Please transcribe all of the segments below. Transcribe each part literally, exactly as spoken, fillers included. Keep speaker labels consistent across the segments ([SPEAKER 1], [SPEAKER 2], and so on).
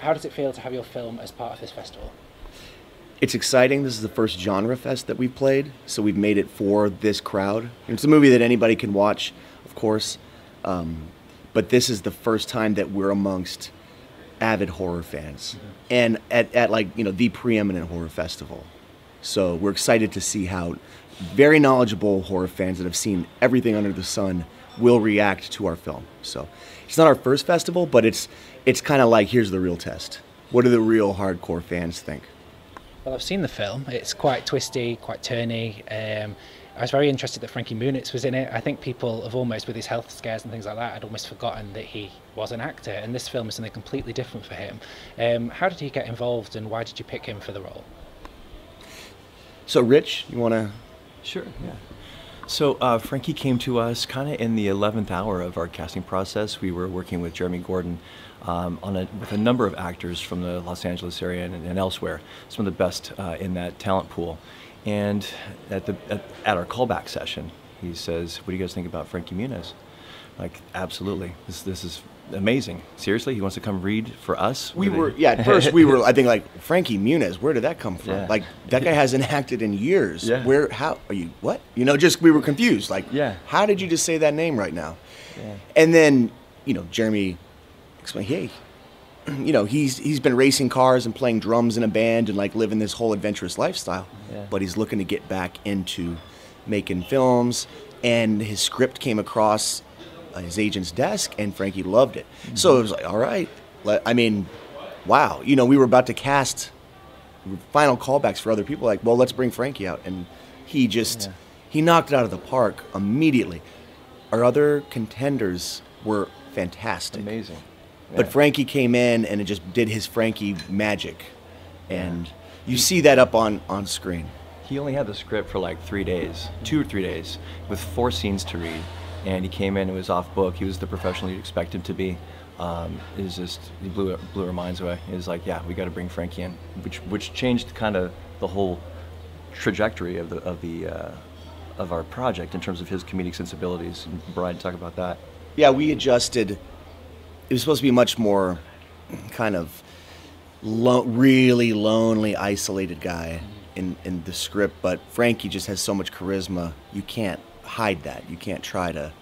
[SPEAKER 1] how does it feel to have your film as part of this festival?
[SPEAKER 2] It's exciting. This is the first genre fest that we've played, so we've made it for this crowd. It's a movie that anybody can watch, of course, um, but this is the first time that we're amongst avid horror fans, mm-hmm. and at, at like, you know, the preeminent horror festival. So we're excited to see how very knowledgeable horror fans that have seen everything under the sun will react to our film. So it's not our first festival, but it's it's kind of like, here's the real test. What do the real hardcore fans think?
[SPEAKER 1] Well, I've seen the film. It's quite twisty, quite turny. Um, I was very interested that Frankie Muniz was in it. I think people have almost, with his health scares and things like that, had almost forgotten that he was an actor, and this film is something completely different for him. Um, how did he get involved, and why did you pick him for the role?
[SPEAKER 2] So, Rich, you want to...
[SPEAKER 3] Sure, yeah. So uh, Frankie came to us kind of in the eleventh hour of our casting process. We were working with Jeremy Gordon um, on a, with a number of actors from the Los Angeles area and, and elsewhere, some of the best uh, in that talent pool. And at, the, at, at our callback session, he says, what do you guys think about Frankie Muniz? Like, absolutely. This, this is amazing. Seriously, he wants to come read for us?
[SPEAKER 2] We were, yeah, at first we were, I think, like, Frankie Muniz, where did that come from? Yeah. Like, that guy hasn't acted in years.
[SPEAKER 3] Yeah.
[SPEAKER 2] Where, how, are you, what? You know, just, we were confused. Like,
[SPEAKER 3] yeah.
[SPEAKER 2] How did you just say that name right now?
[SPEAKER 3] Yeah.
[SPEAKER 2] And then, you know, Jeremy explained, hey, you know, he's he's been racing cars and playing drums in a band and, like, living this whole adventurous lifestyle.
[SPEAKER 3] Yeah.
[SPEAKER 2] But he's looking to get back into making films, and his script came across his agent's desk, and Frankie loved it. Mm-hmm. So it was like, all right. I mean, wow. You know, we were about to cast final callbacks for other people. Like, well, let's bring Frankie out. And he just, yeah. he knocked it out of the park immediately. Our other contenders were fantastic.
[SPEAKER 3] Amazing. Yeah.
[SPEAKER 2] But Frankie came in and it just did his Frankie magic. And you see that up on, on screen.
[SPEAKER 3] He only had the script for like three days, two or three days, with four scenes to read. And he came in and was off book. He was the professional you'd expect him to be. Um, it was just, he blew, blew our minds away. It was like, yeah, we got to bring Frankie in, which which changed kind of the whole trajectory of the of the uh, of our project in terms of his comedic sensibilities. And Brian, talk about that.
[SPEAKER 2] Yeah, we adjusted. It was supposed to be much more kind of lo- really lonely, isolated guy in in the script, but Frankie just has so much charisma. You can't hide that. You can't try to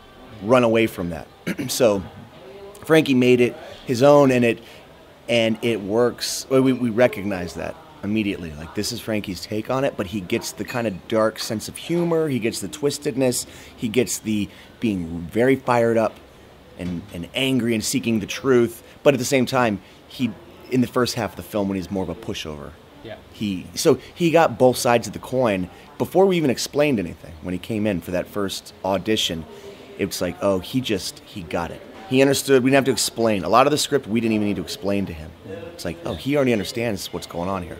[SPEAKER 2] run away from that. So Frankie made it his own, and it and it works. Well, we we recognize that immediately. Like, this is Frankie's take on it, but he gets the kind of dark sense of humor. He gets the twistedness. He gets the being very fired up and and angry and seeking the truth. But at the same time, he in the first half of the film, when he's more of a pushover.
[SPEAKER 1] Yeah.
[SPEAKER 2] He so he got both sides of the coin before we even explained anything. When he came in for that first audition, it was like, oh, he just he got it. He understood. We didn't have to explain. A lot of the script we didn't even need to explain to him. It's like, oh, he already understands what's going on here.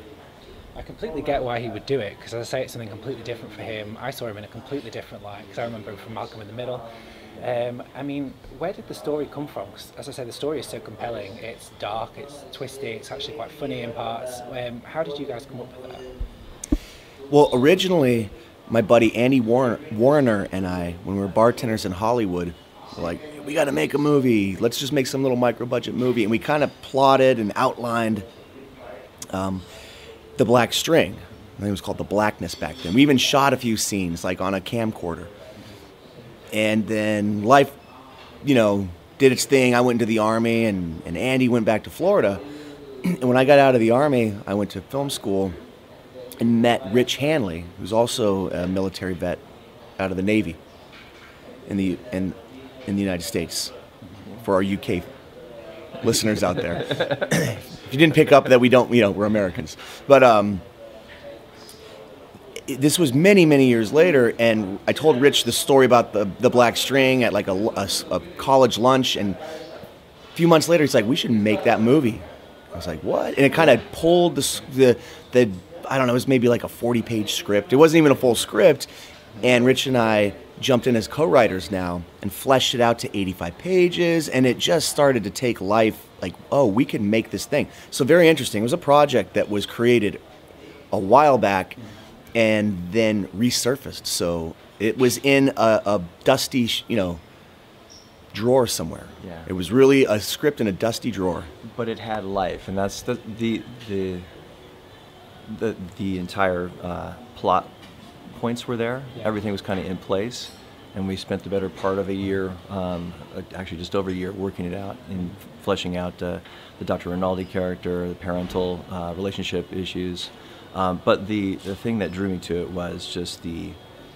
[SPEAKER 1] I completely get why he would do it, because as I say, it's something completely different for him. I saw him in a completely different light, because I remember him from Malcolm in the Middle. Um, I mean, where did the story come from? 'Cause as I say, the story is so compelling. It's dark, it's twisty, it's actually quite funny in parts. Um, how did you guys come up with that?
[SPEAKER 2] Well, originally, my buddy Andy Warner, Warner and I, when we were bartenders in Hollywood, were like, we got to make a movie. Let's just make some little micro-budget movie. And we kind of plotted and outlined um, The Black String. I think it was called The Blackness back then. We even shot a few scenes, like on a camcorder. And then life, you know, did its thing. I went into the Army, and, and Andy went back to Florida. And when I got out of the Army, I went to film school and met Rich Handley, who's also a military vet out of the Navy in the in, in the United States, for our U K listeners out there. If you didn't pick up that we don't, you know, we're Americans. But um, this was many, many years later, and I told Rich the story about the, the Black String at like a, a, a college lunch, and a few months later, he's like, we should make that movie. I was like, what? And it kind of pulled the, the, the, I don't know, it was maybe like a forty-page script. It wasn't even a full script, and Rich and I jumped in as co-writers now and fleshed it out to eighty-five pages, and it just started to take life, like, oh, we can make this thing. So very interesting. It was a project that was created a while back and then resurfaced. So it was in a, a dusty, you know, drawer somewhere.
[SPEAKER 3] Yeah.
[SPEAKER 2] It was really a script in a dusty drawer.
[SPEAKER 3] But it had life, and that's the the the the, the entire uh, plot points were there.
[SPEAKER 1] Yeah.
[SPEAKER 3] Everything was kind of in place, and we spent the better part of a year, um, actually just over a year, working it out and fleshing out uh, the Doctor Rinaldi character, the parental uh, relationship issues. Um, but the the thing that drew me to it was just the.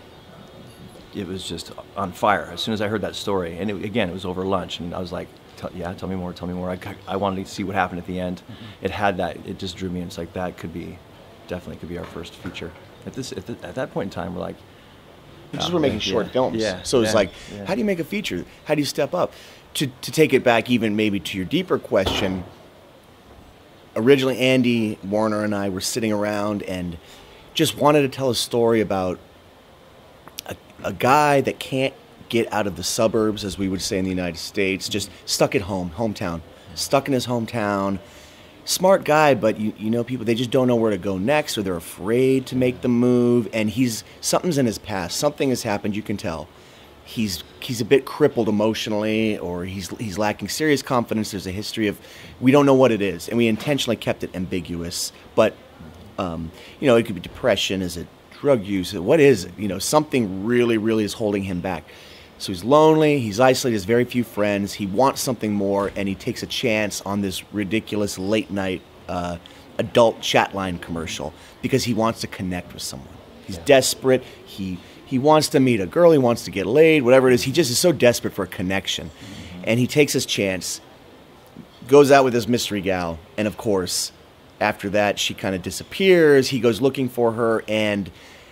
[SPEAKER 3] It was just on fire as soon as I heard that story, and it, again, it was over lunch, and I was like, tell, "Yeah, tell me more, tell me more." I, I wanted to see what happened at the end. Mm-hmm. It had that. It just drew me, and it's like that could be, definitely could be our first feature. At this, at, the, at that point in time, we're like,
[SPEAKER 2] we just
[SPEAKER 3] oh,
[SPEAKER 2] were making
[SPEAKER 3] yeah,
[SPEAKER 2] short films,
[SPEAKER 3] yeah,
[SPEAKER 2] so it's
[SPEAKER 3] yeah,
[SPEAKER 2] like,
[SPEAKER 3] yeah.
[SPEAKER 2] how do you make a feature? How do you step up? To to take it back, even maybe to your deeper question. Originally, Andy Warner and I were sitting around and just wanted to tell a story about a, a guy that can't get out of the suburbs, as we would say in the United States, just stuck at home, hometown, stuck in his hometown. Smart guy, but you, you know, people, they just don't know where to go next, or they're afraid to make the move, and he's, something's in his past, something has happened, you can tell. He's he's a bit crippled emotionally, or he's he's lacking serious confidence. There's a history of, we don't know what it is, and we intentionally kept it ambiguous. But um, you know, it could be depression. Is it drug use? What is it? You know, something really, really is holding him back. So he's lonely. He's isolated. Has very few friends. He wants something more, and he takes a chance on this ridiculous late night uh, adult chatline commercial because he wants to connect with someone. He's yeah. desperate. He He wants to meet a girl, he wants to get laid, whatever it is. He just is so desperate for a connection. Mm-hmm. And he takes his chance, goes out with his mystery gal, and of course, after that, she kind of disappears. He goes looking for her, and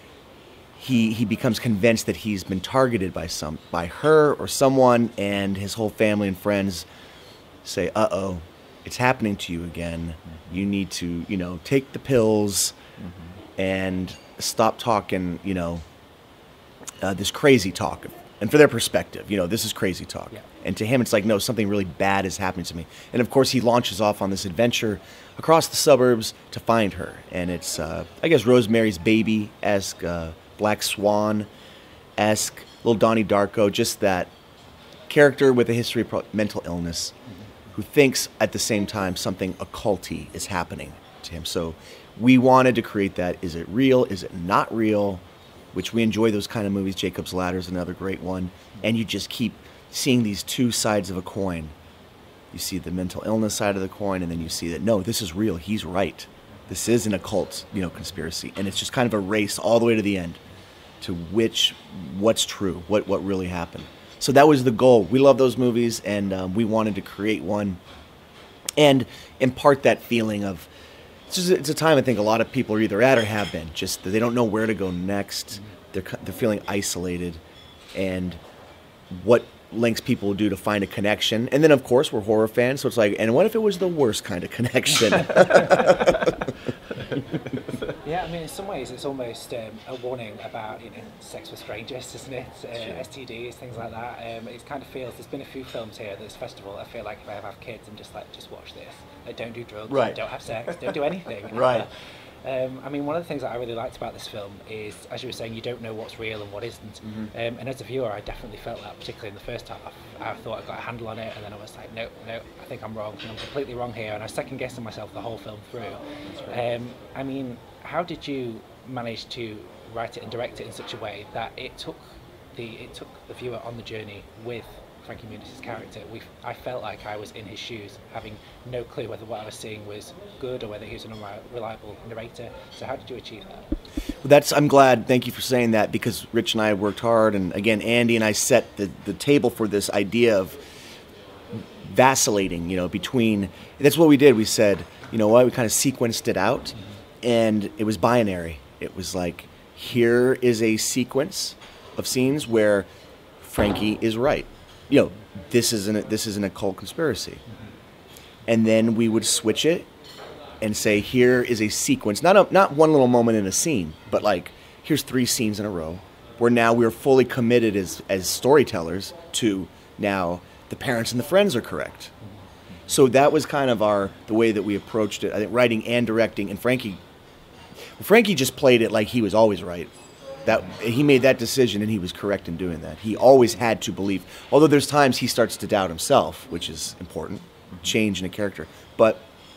[SPEAKER 2] he he becomes convinced that he's been targeted by some by her or someone, and his whole family and friends say, uh-oh, it's happening to you again. Mm-hmm. You need to, you know, take the pills mm-hmm. and stop talking, you know, Uh, this crazy talk. And for their perspective, you know, this is crazy talk. Yeah. And to him, it's like, no, something really bad is happening to me. And of course, he launches off on this adventure across the suburbs to find her. And it's, uh, I guess, Rosemary's Baby-esque, uh, Black Swan-esque, little Donnie Darko, just that character with a history of pro- mental illness mm-hmm. who thinks at the same time something occulty is happening to him. So we wanted to create that. Is it real? Is it not real? Which we enjoy those kind of movies. Jacob's Ladder is another great one. And you just keep seeing these two sides of a coin. You see the mental illness side of the coin, and then you see that, no, this is real. He's right. This is an occult, you know, conspiracy. And it's just kind of a race all the way to the end to which, what's true, what, what really happened. So that was the goal. We love those movies, and um, we wanted to create one and impart that feeling of, It's, just, it's a time I think a lot of people are either at or have been. Just that they don't know where to go next. They're they're feeling isolated, and what lengths people will do to find a connection. And then of course we're horror fans, so it's like, and what if it was the worst kind of connection?
[SPEAKER 1] Yeah, I mean, in some ways it's almost um, a warning about, you know, sex with strangers, isn't it? Uh, S T Ds, things like that. Um, it kind of feels, there's been a few films here at this festival. I feel like if I ever have kids, I'm just like, just watch this. Like, don't do drugs,
[SPEAKER 2] right.
[SPEAKER 1] Don't have sex, don't do anything.
[SPEAKER 2] Right.
[SPEAKER 1] Um, I mean, one of the things that I really liked about this film is, as you were saying, you don't know what's real and what isn't. Mm-hmm. Um, and as a viewer, I definitely felt that, particularly in the first half. I thought I got a handle on it, and then I was like, no, no, I think I'm wrong. I'm completely wrong here. And I was second guessing myself the whole film through. Um, I mean, how did you manage to write it and direct it in such a way that it took the it took the viewer on the journey with Frankie Muniz's character? We, I felt like I was in his shoes, having no clue whether what I was seeing was good or whether he was an unreliable narrator. So how did you achieve that?
[SPEAKER 2] Well, that's, I'm glad, thank you for saying that, because Rich and I worked hard, and again, Andy and I set the, the table for this idea of vacillating, you know, between, that's what we did. We said, you know what, we kind of sequenced it out, mm-hmm. and it was binary. It was like, here is a sequence of scenes where Frankie is right. You know, this is an this is an occult conspiracy, mm-hmm. and then we would switch it and say, here is a sequence, not a, not one little moment in a scene, but like, here's three scenes in a row, where now we're fully committed as as storytellers to, now the parents and the friends are correct. Mm-hmm. So that was kind of our the way that we approached it. I think writing and directing, and Frankie, well, Frankie just played it like he was always right. That he made that decision, and he was correct in doing that. He always had to believe. Although there's times he starts to doubt himself, which is important, change in a character. But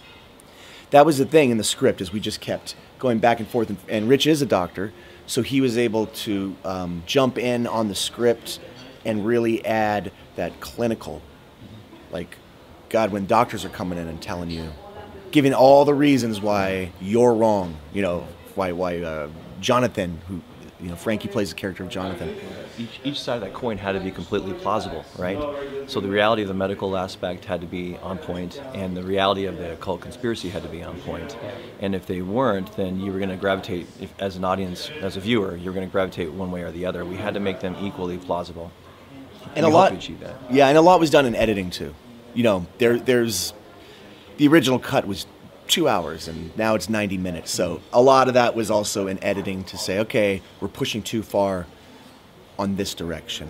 [SPEAKER 2] that was the thing in the script, is we just kept going back and forth. And, and Rich is a doctor, so he was able to um, jump in on the script and really add that clinical, like, God, when doctors are coming in and telling you, giving all the reasons why you're wrong, you know, why why uh, Jonathan, who, you know, Frankie plays the character of Jonathan.
[SPEAKER 3] Each, each side of that coin had to be completely plausible, right? So the reality of the medical aspect had to be on point, and the reality of the occult conspiracy had to be on point. And if they weren't, then you were going to gravitate, if, as an audience, as a viewer, you were going to gravitate one way or the other. We had to make them equally plausible.
[SPEAKER 2] And
[SPEAKER 3] we
[SPEAKER 2] a lot,
[SPEAKER 3] to achieve that.
[SPEAKER 2] Yeah, and a lot was done in editing too. You know, there there's the original cut was two hours, and now it's ninety minutes. So a lot of that was also in editing to say, okay, we're pushing too far on this direction.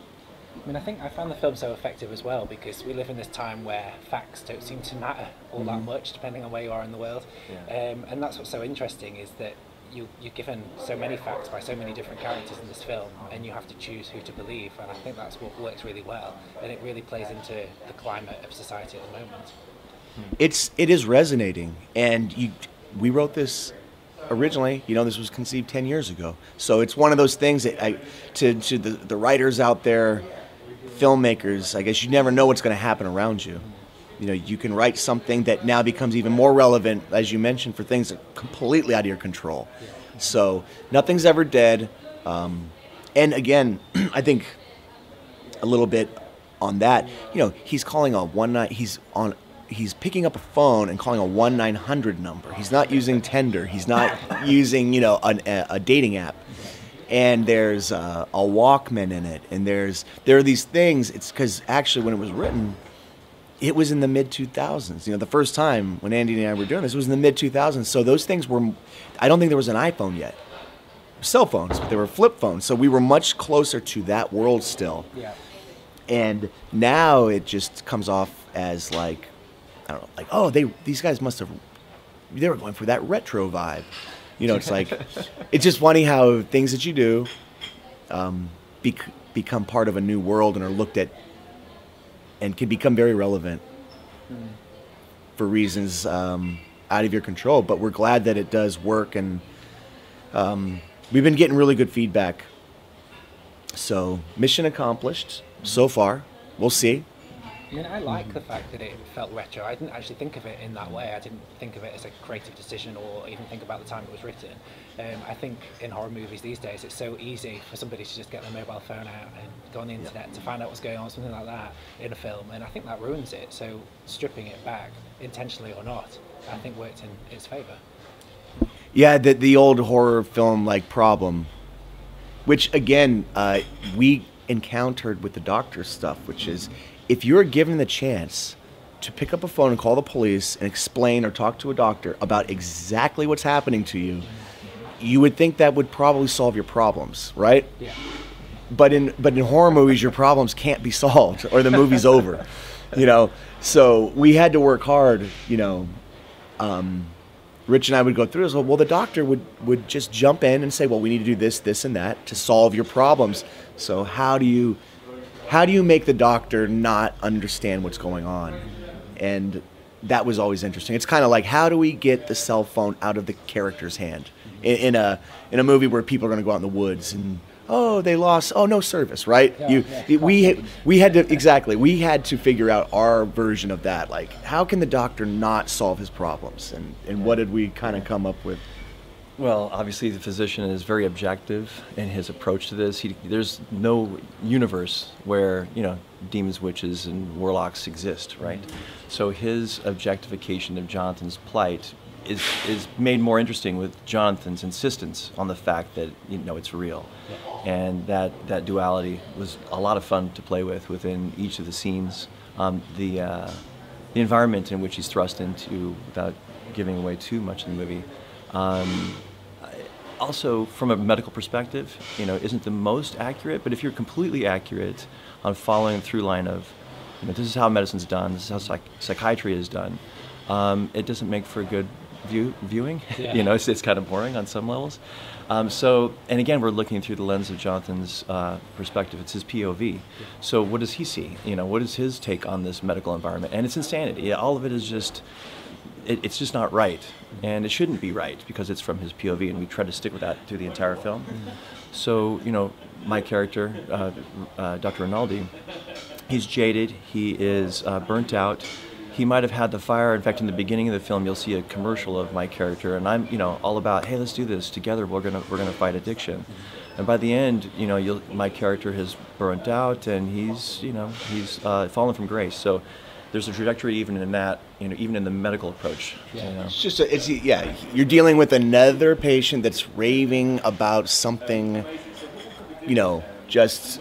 [SPEAKER 1] I mean, I think I found the film so effective as well because we live in this time where facts don't seem to matter all mm-hmm. that much, depending on where you are in the world. Yeah. Um, and that's what's so interesting, is that you, you're given so many facts by so many different characters in this film, and you have to choose who to believe. And I think that's what works really well, and it really plays into the climate of society at the moment.
[SPEAKER 2] It's it is resonating, and you we wrote this originally. You know, this was conceived ten years ago, so it's one of those things that I to to the, the writers out there, filmmakers. I guess you never know what's going to happen around you. You know, you can write something that now becomes even more relevant, as you mentioned, for things that are completely out of your control. So nothing's ever dead. Um, and again, I think a little bit on that. You know, he's calling a one night. He's on. He's picking up a phone and calling a one nine hundred number. He's not using Tinder. He's not using, you know, an, a, a dating app. And there's uh, a Walkman in it. And there's there are these things. It's because actually when it was written, it was in the mid two thousands. You know, the first time when Andy and I were doing this, it was in the mid two thousands. So those things were, I don't think there was an iPhone yet. Cell phones, but they were flip phones. So we were much closer to that world still.
[SPEAKER 1] Yeah.
[SPEAKER 2] And now it just comes off as like, I don't know, like, oh, they these guys must have, they were going for that retro vibe. You know, it's like, it's just funny how things that you do um, bec- become part of a new world and are looked at and can become very relevant mm. for reasons um, out of your control. But we're glad that it does work, and um, we've been getting really good feedback. So, mission accomplished so far. We'll see.
[SPEAKER 1] I mean, I like the fact that it felt retro. I didn't actually think of it in that way. I didn't think of it as a creative decision or even think about the time it was written. Um, I think in horror movies these days, it's so easy for somebody to just get their mobile phone out and go on the internet to find out what's going on, something like that, in a film. And I think that ruins it. So stripping it back, intentionally or not, I think worked in its favour.
[SPEAKER 2] Yeah, the, the old horror film like problem, which again, uh, we encountered with the Doctor stuff, which is, if you're given the chance to pick up a phone and call the police and explain or talk to a doctor about exactly what's happening to you, you would think that would probably solve your problems, right?
[SPEAKER 1] Yeah.
[SPEAKER 2] But in but in horror movies, your problems can't be solved, or the movie's over, you know. So we had to work hard, you know. Um, Rich and I would go through this. Well, the doctor would, would just jump in and say, well, we need to do this, this, and that to solve your problems. So how do you... How do you make the doctor not understand what's going on? And that was always interesting. It's kind of like, how do we get the cell phone out of the character's hand in, in a in a movie where people are going to go out in the woods and, oh, they lost, oh, no service, right?
[SPEAKER 1] Yeah,
[SPEAKER 2] you,
[SPEAKER 1] yeah.
[SPEAKER 2] we we had to exactly we had to figure out our version of that. Like, how can the doctor not solve his problems? And and what did we kind of come up with?
[SPEAKER 3] Well, obviously the physician is very objective in his approach to this. He, there's no universe where, you know, demons, witches, and warlocks exist, right? Mm-hmm. So his objectification of Jonathan's plight is is made more interesting with Jonathan's insistence on the fact that, you know, it's real. Yeah. And that, that duality was a lot of fun to play with within each of the scenes. Um, the, uh, the environment in which he's thrust into, without giving away too much in the movie, Um, also, from a medical perspective, you know, isn't the most accurate. But if you're completely accurate on following through line of, you know, this is how medicine's done, this is how psych- psychiatry is done, um, it doesn't make for a good view, viewing.
[SPEAKER 1] Yeah.
[SPEAKER 3] You know, it's, it's kind of boring on some levels. Um, so, and again, we're looking through the lens of Jonathan's uh, perspective. It's his P O V. So what does he see? You know, what is his take on this medical environment? And it's insanity. Yeah, all of it is just, it, it's just not right. And it shouldn't be right because it's from his P O V, and we try to stick with that through the entire film. So, you know, my character, uh, uh, Doctor Rinaldi, he's jaded, he is uh, burnt out. He might have had the fire. In fact, in the beginning of the film, you'll see a commercial of my character, and I'm, you know, all about, hey, let's do this together. We're gonna, we're gonna fight addiction. And by the end, you know, you'll, my character has burnt out, and he's, you know, he's uh, fallen from grace. So there's a trajectory even in that, you know, even in the medical approach.
[SPEAKER 2] Yeah,
[SPEAKER 3] you know?
[SPEAKER 2] it's just, a, it's yeah. You're dealing with another patient that's raving about something, you know, just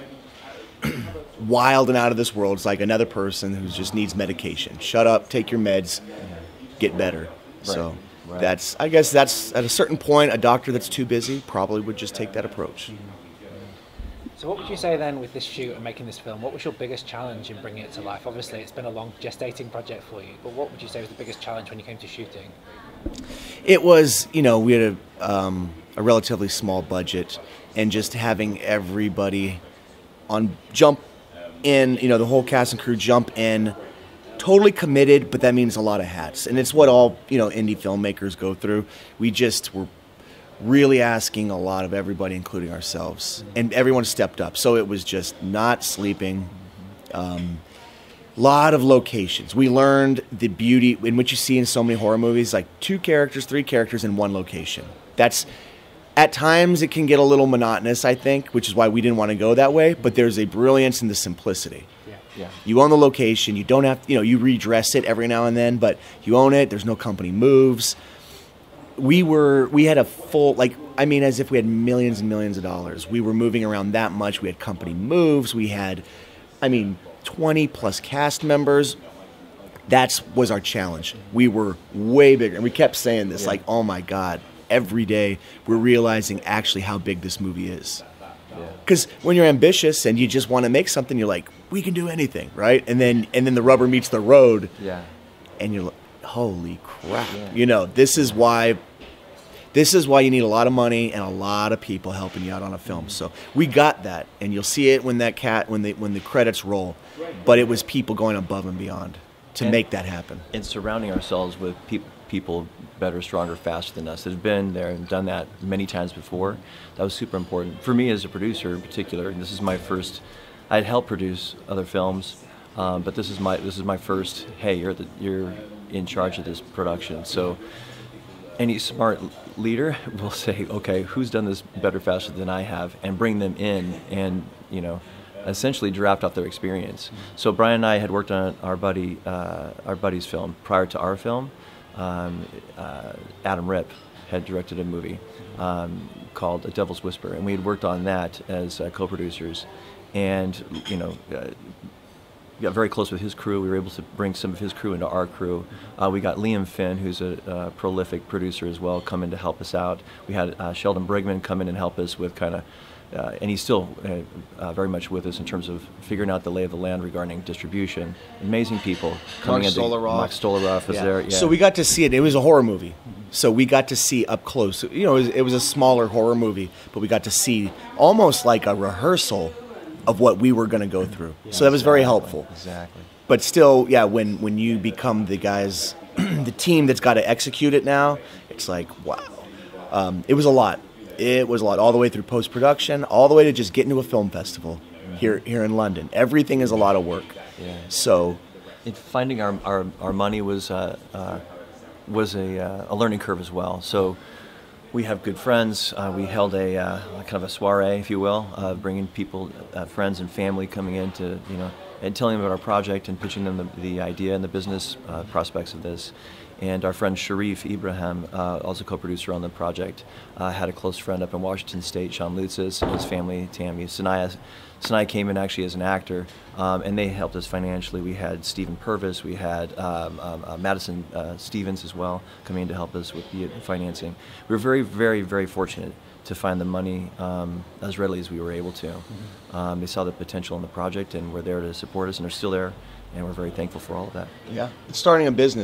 [SPEAKER 2] wild and out of this world. It's like another person who just needs medication. Shut up, take your meds, get better. Right. So right. that's, I guess that's, at a certain point, a doctor that's too busy probably would just take that approach.
[SPEAKER 1] So what would you say then with this shoot and making this film? What was your biggest challenge in bringing it to life? Obviously, it's been a long gestating project for you, but what would you say was the biggest challenge when you came to shooting?
[SPEAKER 2] It was, you know, we had a, um, a relatively small budget, and just having everybody on jump in, you know, the whole cast and crew jump in, totally committed, but that means a lot of hats. And it's what all, you know, indie filmmakers go through. We just were really asking a lot of everybody, including ourselves. And everyone stepped up. So it was just not sleeping. Um, lot of locations. We learned the beauty in what you see in so many horror movies, like two characters, three characters in one location. That's, at times it can get a little monotonous, I think, which is why we didn't want to go that way, but there's a brilliance in the simplicity.
[SPEAKER 1] Yeah.
[SPEAKER 3] Yeah.
[SPEAKER 2] You own the location, you don't have, you know, you redress it every now and then, but you own it, there's no company moves. We were, we had a full, like, I mean, as if we had millions and millions of dollars. We were moving around that much, we had company moves, we had, I mean, twenty plus cast members. That was our challenge. We were way bigger, and we kept saying this, yeah. like, oh my God, every day we're realizing actually how big this movie is. Because yeah. when you're ambitious and you just want to make something, you're like, we can do anything, right? And then and then the rubber meets the road,
[SPEAKER 3] yeah.
[SPEAKER 2] and you're like, holy crap.
[SPEAKER 3] Yeah.
[SPEAKER 2] You know, this is why this is why you need a lot of money and a lot of people helping you out on a film. So we got that, and you'll see it when that cat when the when the credits roll. But it was people going above and beyond to
[SPEAKER 3] and,
[SPEAKER 2] make that happen.
[SPEAKER 3] And surrounding ourselves with people people better, stronger, faster than us that have been there and done that many times before. That was super important. For me as a producer in particular, and this is my first, I'd helped produce other films, um, but this is my this is my first, hey, you're, the, you're in charge of this production. So any smart leader will say, okay, who's done this better, faster than I have, and bring them in and, you know, essentially draft off their experience. So Brian and I had worked on our buddy, uh, our buddy's film prior to our film. Um, uh, Adam Ripp had directed a movie um, called A Devil's Whisper, and we had worked on that as uh, co-producers, and you know, uh, got very close with his crew. We were able to bring some of his crew into our crew. Uh, we got Liam Finn, who's a uh, prolific producer as well, come in to help us out. We had uh, Sheldon Brigman come in and help us with kind of. Uh, and he's still uh, uh, very much with us in terms of figuring out the lay of the land regarding distribution. Amazing people coming in. Mark Stolaroff was
[SPEAKER 2] yeah.
[SPEAKER 3] there. Yeah.
[SPEAKER 2] So we got to see it. It was a horror movie. So we got to see up close. You know, it was, it was a smaller horror movie, but we got to see almost like a rehearsal of what we were going to go through. Yeah, so that was
[SPEAKER 3] exactly.
[SPEAKER 2] very helpful.
[SPEAKER 3] Exactly.
[SPEAKER 2] But still, yeah, when, when you become the guys, the team that's got to execute it now, it's like, wow. Um, it was a lot. It was a lot, all the way through post-production, all the way to just getting to a film festival mm-hmm. here here in London. Everything is a lot of work.
[SPEAKER 3] Yeah.
[SPEAKER 2] So,
[SPEAKER 3] it, finding our, our our money was uh, uh, was a uh, a learning curve as well. So, we have good friends. Uh, we held a uh, kind of a soiree, if you will, uh, bringing people, uh, friends and family coming in to you know and telling them about our project and pitching them the, the idea and the business uh, prospects of this. And our friend Sharif Ibrahim, uh, also co-producer on the project, uh, had a close friend up in Washington State, Sean Lutzis, and his family, Tammy. Sanaya, Sanaya came in actually as an actor, um, and they helped us financially. We had Stephen Purvis, we had um, um, uh, Madison uh, Stevens as well coming in to help us with the financing. We were very, very, very fortunate to find the money um, as readily as we were able to. Mm-hmm. um, they saw the potential in the project and were there to support us, and are still there, and we're very thankful for all of that.
[SPEAKER 2] Yeah, it's starting a business.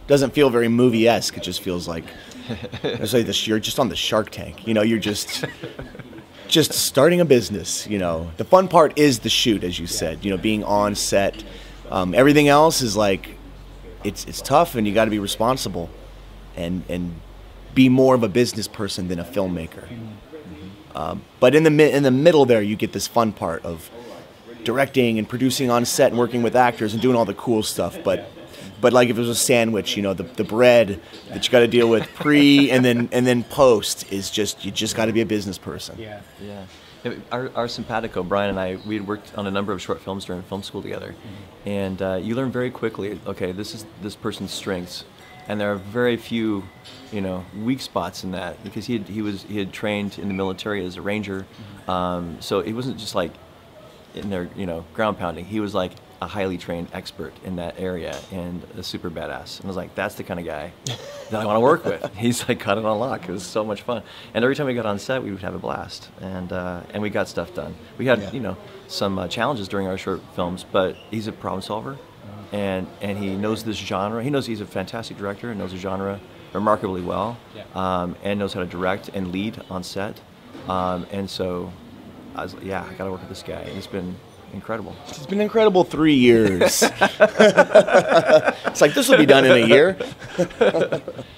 [SPEAKER 2] doesn't feel very movie-esque. It just feels like it's like this, you're just on the Shark Tank. You know, you're just just starting a business. You know, the fun part is the shoot, as you said. You know, being on set. Um, everything else is like it's it's tough, and you got to be responsible, and and be more of a business person than a filmmaker. Um, but in the mi- in the middle there, you get this fun part of directing and producing on set and working with actors and doing all the cool stuff. But but like if it was a sandwich, you know, the the bread that you got to deal with pre and then and then post is just you just got to be a business person.
[SPEAKER 1] Yeah.
[SPEAKER 3] Yeah. Our, our simpatico, Brian and I, we had worked on a number of short films during film school together, mm-hmm. and uh, you learn very quickly. Okay, this is this person's strengths, and there are very few, you know, weak spots in that because he had, he was he had trained in the military as a ranger, mm-hmm. um, so he wasn't just like in there, you know, ground pounding. He was like a highly trained expert in that area and a super badass. And I was like, that's the kind of guy that I want to work with. He's like got it on lock. It was so much fun. And every time we got on set, we would have a blast. And uh, and we got stuff done. We had, yeah. you know, some uh, challenges during our short films, but he's a problem solver. And and he knows this genre. He knows he's a fantastic director and knows the genre remarkably well. Yeah. Um, and knows how to direct and lead on set. Um, and so I was like, yeah, I got to work with this guy. And it's been incredible.
[SPEAKER 2] It's been incredible three years. It's like, this will be done in a year.